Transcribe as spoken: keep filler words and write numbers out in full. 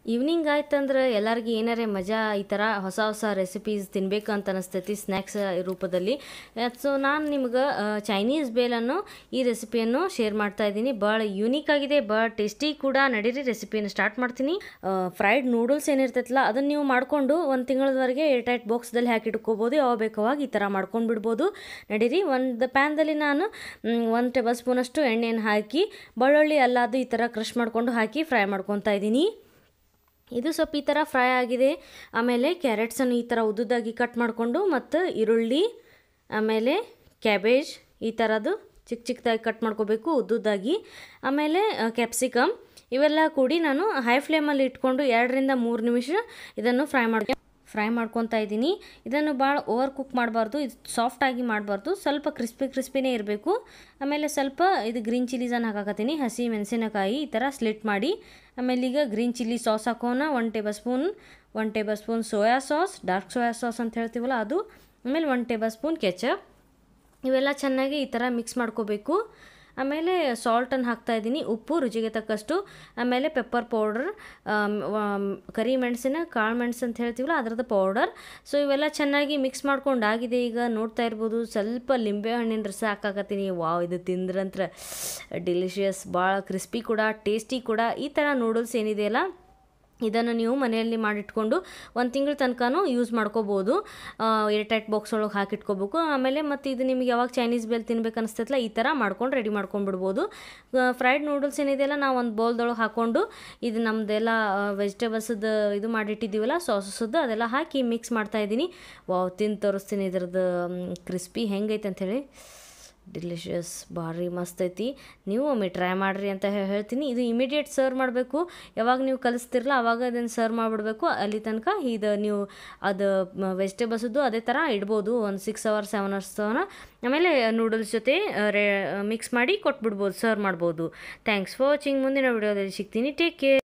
Evening ಆಯ್ತಂದ್ರೆ ಎಲ್ಲರಿಗೂ ಏನಾರೇ ಮಜಾ ಈ ಥರ ಹೊಸ ಹೊಸ ರೆಸಿಪೀಸ್ ತಿನ್ಬೇಕು ಅಂತ ಅನಿಸ್ತೈತಿ ಸ್ನ್ಯಾಕ್ಸ್ ರೂಪದಲ್ಲಿ. ಸೊ ನಾನು ನಿಮ್ಗೆ ಚೈನೀಸ್ ಬೇಲನ್ನು ಈ ರೆಸಿಪಿಯನ್ನು ಶೇರ್ ಮಾಡ್ತಾ ಇದ್ದೀನಿ. ಭಾಳ ಯೂನಿಕ್ ಆಗಿದೆ, ಭಾಳ ಟೇಸ್ಟಿ ಕೂಡ. ನಡೀರಿ ರೆಸಿಪಿಯನ್ನು ಸ್ಟಾರ್ಟ್ ಮಾಡ್ತೀನಿ. ಫ್ರೈಡ್ ನೂಡಲ್ಸ್ ಏನಿರ್ತೈತಲ್ಲ ಅದನ್ನು ನೀವು ಮಾಡಿಕೊಂಡು ಒಂದು ತಿಂಗಳವರೆಗೆ ಏರ್ ಟೈಟ್ ಬಾಕ್ಸ್ದಲ್ಲಿ ಹಾಕಿಟ್ಕೋಬೋದು. ಯಾವ ಬೇಕಾವಾಗ ಈ ಥರ ಮಾಡ್ಕೊಂಡು ಬಿಡ್ಬೋದು. ನಡೀರಿ, ಒಂದು ಪ್ಯಾನ್ದಲ್ಲಿ ನಾನು ಒಂದು ಟೇಬಲ್ ಸ್ಪೂನಷ್ಟು ಎಣ್ಣೆಯನ್ನು ಹಾಕಿ ಬೆಳ್ಳುಳ್ಳಿ ಎಲ್ಲದು ಈ ಥರ ಕ್ರಷ್ ಮಾಡಿಕೊಂಡು ಹಾಕಿ ಫ್ರೈ ಮಾಡ್ಕೊತಾ ಇದ್ದೀನಿ. ಇದು ಸ್ವಲ್ಪ ಈ ಥರ ಫ್ರೈ ಆಗಿದೆ. ಆಮೇಲೆ ಕ್ಯಾರೆಟ್ಸನ್ನು ಈ ಥರ ಉದ್ದುದಾಗಿ ಕಟ್ ಮಾಡಿಕೊಂಡು ಮತ್ತು ಈರುಳ್ಳಿ ಆಮೇಲೆ ಕ್ಯಾಬೇಜ್ ಈ ಥರದ್ದು ಚಿಕ್ಕ ಚಿಕ್ಕದಾಗಿ ಕಟ್ ಮಾಡ್ಕೋಬೇಕು ಉದ್ದುದಾಗಿ. ಆಮೇಲೆ ಕ್ಯಾಪ್ಸಿಕಮ್ ಇವೆಲ್ಲ ಕೂಡಿ ನಾನು ಹೈ ಫ್ಲೇಮಲ್ಲಿ ಇಟ್ಕೊಂಡು ಎರಡರಿಂದ ಮೂರು ನಿಮಿಷ ಇದನ್ನು ಫ್ರೈ ಮಾಡ್ಕೊ ಫ್ರೈ ಮಾಡ್ಕೊತಾ ಇದ್ದೀನಿ. ಇದನ್ನು ಭಾಳ ಓವರ್ ಕುಕ್ ಮಾಡಬಾರ್ದು, ಇದು ಸಾಫ್ಟಾಗಿ ಮಾಡಬಾರ್ದು, ಸ್ವಲ್ಪ ಕ್ರಿಸ್ಪಿ ಕ್ರಿಸ್ಪಿನೇ ಇರಬೇಕು. ಆಮೇಲೆ ಸ್ವಲ್ಪ ಇದು ಗ್ರೀನ್ ಚಿಲ್ಲೀಸನ್ನು ಹಾಕಾಕತ್ತೀನಿ, ಹಸಿ ಮೆಣಸಿನಕಾಯಿ ಈ ಥರ ಸ್ಲಿಟ್ ಮಾಡಿ. ಆಮೇಲೆ ಈಗ ಗ್ರೀನ್ ಚಿಲ್ಲಿ ಸಾಸ್ ಹಾಕೋಣ, one tablespoon one tablespoon soya sauce, dark soya sauce ಅಂತ ಹೇಳ್ತೀವಲ್ಲ ಅದು. ಆಮೇಲೆ ಒನ್ ಟೇಬಲ್ ಸ್ಪೂನ್ ಕೆಚಪ್. ಇವೆಲ್ಲ ಚೆನ್ನಾಗಿ ಈ ಥರ ಮಿಕ್ಸ್ ಮಾಡ್ಕೋಬೇಕು. ಆಮೇಲೆ ಸಾಲ್ಟನ್ನು ಹಾಕ್ತಾಯಿದ್ದೀನಿ, ಉಪ್ಪು ರುಚಿಗೆ ತಕ್ಕಷ್ಟು. ಆಮೇಲೆ ಪೆಪ್ಪರ್ ಪೌಡರ್, ಕರಿ ಮೆಣಸಿನ ಕಾಳು ಮೆಣಸು ಅಂತ ಹೇಳ್ತೀವಲ್ಲ ಅದರದ್ದು ಪೌಡರ್. ಸೊ ಇವೆಲ್ಲ ಚೆನ್ನಾಗಿ ಮಿಕ್ಸ್ ಮಾಡ್ಕೊಂಡು ಆಗಿದೆ. ಈಗ ನೋಡ್ತಾ ಇರ್ಬೋದು ಸ್ವಲ್ಪ ಲಿಂಬೆ ಹಣ್ಣಿನ ರಸ ಹಾಕಾಕತ್ತೀನಿ. ವಾವ್, ಇದು ತಿಂದ್ರಂತ್ರ ಡಿಲಿಷಿಯಸ್, ಭಾಳ ಕ್ರಿಸ್ಪಿ ಕೂಡ ಟೇಸ್ಟಿ ಕೂಡ. ಈ ಥರ ನೂಡಲ್ಸ್ ಏನಿದೆಯಲ್ಲ ಇದನ್ನು ನೀವು ಮನೆಯಲ್ಲಿ ಮಾಡಿಟ್ಕೊಂಡು ಒಂದು ತಿಂಗಳ ತನಕನೂ ಯೂಸ್ ಮಾಡ್ಕೋಬೋದು. ಏರ್ ಟೈಟ್ ಬಾಕ್ಸ್ ಒಳಗೆ ಹಾಕಿಟ್ಕೋಬೇಕು. ಆಮೇಲೆ ಮತ್ತು ಇದು ನಿಮ್ಗೆ ಯಾವಾಗ ಚೈನೀಸ್ ಬೇಲ್ ತಿನ್ಬೇಕು ಅನಿಸ್ತೈತಲ್ಲ ಈ ಥರ ಮಾಡ್ಕೊಂಡು ರೆಡಿ ಮಾಡ್ಕೊಂಡ್ಬಿಡ್ಬೋದು. ಫ್ರೈಡ್ ನೂಡಲ್ಸ್ ಏನಿದೆಯಲ್ಲ ನಾವು ಒಂದು ಬೌಲ್ದೊಳಗೆ ಹಾಕ್ಕೊಂಡು ಇದು ನಮ್ಮದೆಲ್ಲ ವೆಜಿಟೇಬಲ್ಸದ್ದು ಇದು ಮಾಡಿಟ್ಟಿದ್ದೀವಲ್ಲ ಸಾಸಸ್ಸದ್ದು ಅದೆಲ್ಲ ಹಾಕಿ ಮಿಕ್ಸ್ ಮಾಡ್ತಾಯಿದ್ದೀನಿ. ವಾವ್, ತಿಂದು ತೋರಿಸ್ತೀನಿ ಇದ್ರದ್ದು ಕ್ರಿಸ್ಪಿ ಹೆಂಗೈತೆ ಅಂಥೇಳಿ. ಡಿಲಿಷಿಯಸ್, ಭಾರಿ ಮಸ್ತ್ ಐತಿ. ನೀವು ಒಮ್ಮೆ ಟ್ರೈ ಮಾಡಿರಿ ಅಂತ ಹೇಳ್ತೀನಿ. ಇದು ಇಮಿಡಿಯೇಟ್ ಸರ್ವ್ ಮಾಡಬೇಕು. ಯಾವಾಗ ನೀವು ಕಲಿಸ್ತಿರಲ್ಲ ಆವಾಗ ಅದನ್ನು ಸರ್ವ್ ಮಾಡಿಬಿಡ್ಬೇಕು. ಅಲ್ಲಿ ತನಕ ಇದು ನೀವು ಅದು ವೆಜಿಟೇಬಲ್ಸದ್ದು ಅದೇ ಥರ ಇಡ್ಬೋದು ಒಂದು ಸಿಕ್ಸ್ ಅವರ್ಸ್ ಸೆವೆನ್ ಅವರ್ಸ್ ತನಕ. ಆಮೇಲೆ ನೂಡಲ್ಸ್ ಜೊತೆ ರೇ ಮಿಕ್ಸ್ ಮಾಡಿ ಕೊಟ್ಬಿಡ್ಬೋದು, ಸರ್ವ್ ಮಾಡ್ಬೋದು. Thanks for watching. ಮುಂದಿನ ವಿಡಿಯೋದಲ್ಲಿ ಸಿಗ್ತೀನಿ. Take care.